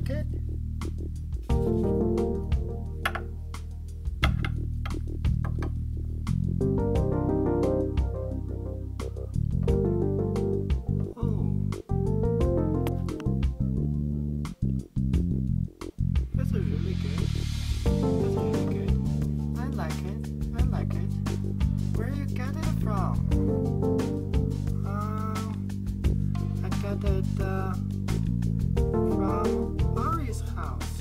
like it? Oh, this is really good. This is really good. I like it. I like it. Where you get it from? I got it from Ari's house.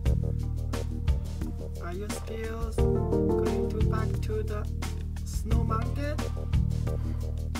Are you still going back to the Snow Mountain?